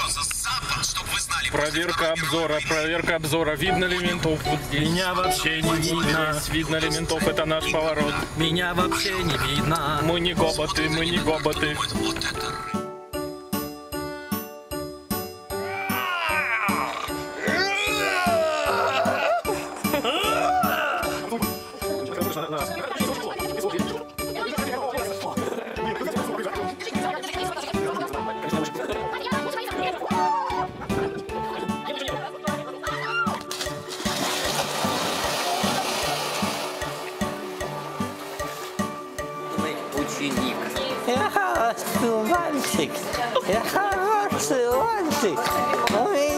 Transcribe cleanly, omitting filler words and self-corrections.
Проверка обзора. Видно ли ментов вот здесь? Меня вообще не видно. Видно ли ментов? Это наш поворот. Меня вообще не видно. Мы не гоботы, мы не гоботы. Ученик. Я хороший мальчик. Я хороший мальчик.